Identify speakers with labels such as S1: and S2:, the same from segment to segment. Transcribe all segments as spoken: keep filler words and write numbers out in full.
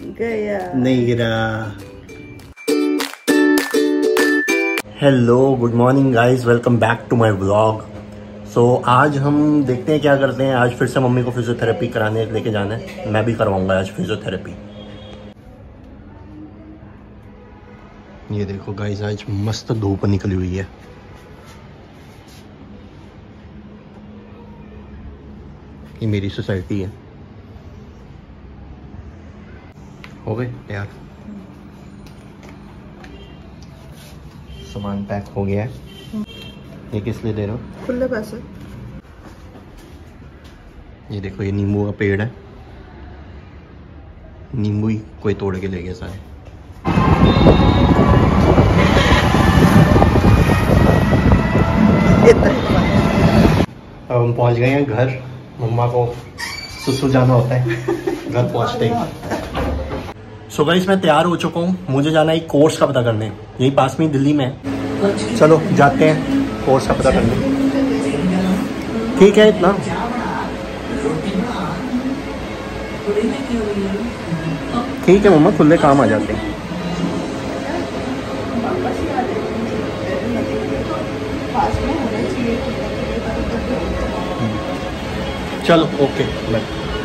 S1: गया
S2: नहीं गिरा। Hello, good morning guys, welcome back to my vlog. So आज हम देखते हैं क्या करते हैं। आज फिर से मम्मी को फिजियोथेरेपी कराने लेके जाना है। मैं भी करवाऊंगा आज फिजियोथेरेपी। ये देखो गाइस, आज मस्त धूप निकली हुई है। ये मेरी सोसाइटी है। हो गए यार, सामान पैक हो गया है। ये किस लिए दे रहे हो?
S1: खुले पैसे।
S2: ये देखो, ये नींबू का पेड़ है। नींबू ही कोई तोड़ के ले गया सारे। अब हम पहुंच गए हैं घर। मम्मा को सुसु जाना होता है घर पहुंचते ही। सो गाइस, मैं तैयार हो चुका हूँ। मुझे जाना है एक कोर्स का पता करने, यही पास में दिल्ली में है। चलो जाते हैं कोर्स का पता करने। ठीक है इतना। ठीक है मम्मा, खुले काम आ जाते हैं। चलो ओके बाय।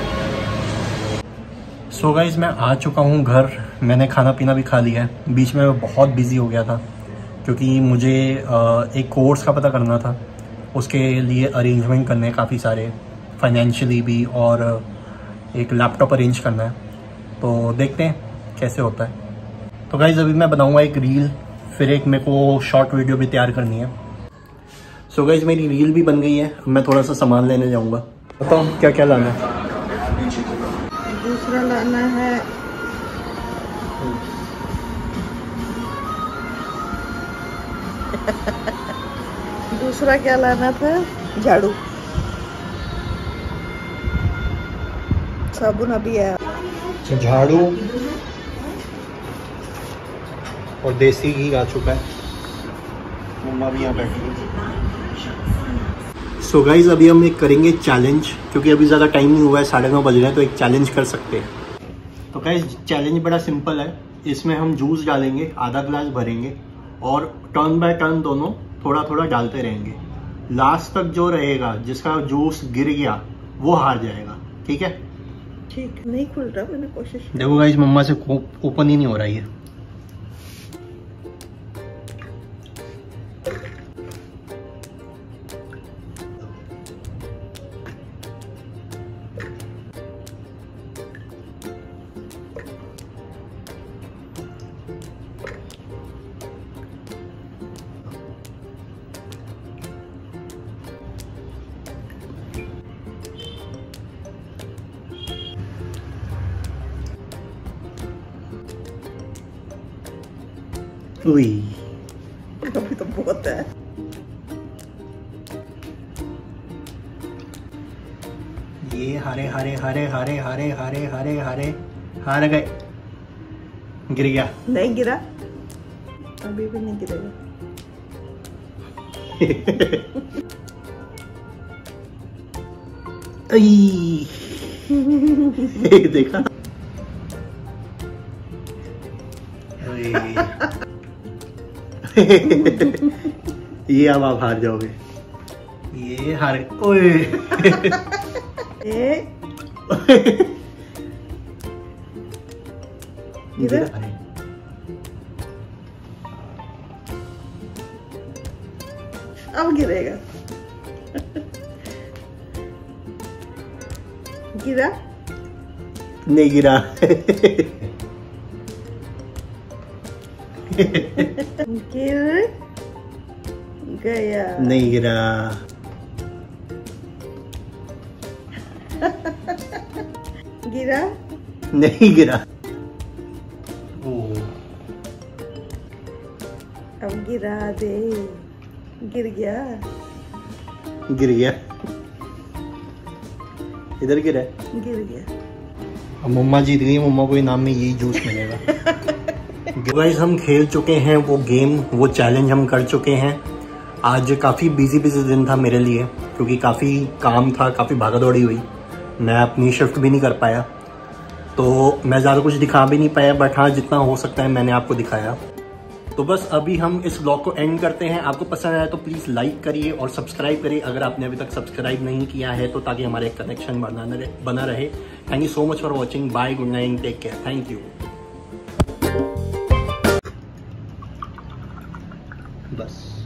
S2: सो गाइस, मैं आ चुका हूँ घर। मैंने खाना पीना भी खा लिया है। बीच में मैं बहुत बिजी हो गया था क्योंकि मुझे एक कोर्स का पता करना था। उसके लिए अरेंजमेंट करने हैं काफ़ी सारे, फाइनेंशियली भी, और एक लैपटॉप अरेंज करना है। तो देखते हैं कैसे होता है। तो गाइस, अभी मैं बनाऊंगा एक रील, फिर एक मेरे को शॉर्ट वीडियो भी तैयार करनी है। सो गाइस, मेरी रील भी बन गई है। मैं थोड़ा सा सामान लेने जाऊंगा। बताओ क्या क्या लाना है?
S1: दूसरा लाना है दूसरा क्या लाना था? झाड़ू। साबुन अभी है।
S2: झाड़ू और देसी घी आ चुका है। मम्मा भी यहाँ बैठी है। सो गाइज, अभी हम एक करेंगे चैलेंज, क्योंकि अभी ज़्यादा टाइम नहीं हुआ है, साढ़े नौ बज रहे हैं, तो एक चैलेंज कर सकते हैं। तो गाइज, चैलेंज बड़ा सिंपल है। इसमें हम जूस डालेंगे, आधा ग्लास भरेंगे और टर्न बाय टर्न दोनों थोड़ा थोड़ा डालते रहेंगे। लास्ट तक जो रहेगा, जिसका जूस गिर गया, वो हार जाएगा। ठीक है?
S1: ठीक। नहीं खुल रहा, मैंने कोशिश।
S2: देखो गाइज, मम्मा से ओपन ही नहीं हो रहा है।
S1: अभी तो बहुत है।
S2: ये हरे हरे हरे हरे हरे हरे हरे हरे हार गए। गिर गया।
S1: नहीं गिरा, अभी भी नहीं गिरेगा।
S2: देखा? ये अब आप हार जाओगे। ये हार। ओए
S1: ए गिरा? अब गिरेगा। गिरा?
S2: नहीं गिरा।
S1: गिर गया।
S2: नहीं गिरा।
S1: गिरा?
S2: नहीं गिरा। ओ,
S1: अब गिरा दे। गिर गया।
S2: गिर गया। इधर गिरा।
S1: गिर गया।
S2: अब मम्मा जीत गई। मम्मा को इनाम में यही जूस मिलेगा। गाइस, हम खेल चुके हैं वो गेम, वो चैलेंज हम कर चुके हैं। आज काफ़ी बिजी बिजी दिन था मेरे लिए, क्योंकि काफ़ी काम था, काफ़ी भागा दौड़ी हुई। मैं अपनी शिफ्ट भी नहीं कर पाया। तो मैं ज़्यादा कुछ दिखा भी नहीं पाया, बट हाँ जितना हो सकता है मैंने आपको दिखाया। तो बस अभी हम इस ब्लॉग को एंड करते हैं। आपको पसंद आया तो प्लीज़ लाइक करिए और सब्सक्राइब करिए अगर आपने अभी तक सब्सक्राइब नहीं किया है, तो ताकि हमारे कनेक्शन बना बना रहे। Thank you so much for watching. Bye, good night, take care, thank you. बस।